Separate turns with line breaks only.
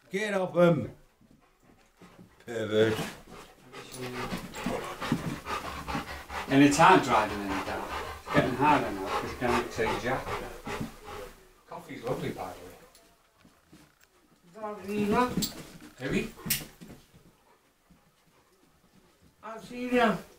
Get off him. Pervert.
And it's hard driving in the dark. It's getting harder now because you can't see Jack. Coffee's lovely, by the way. Heavy?
I'll see you now.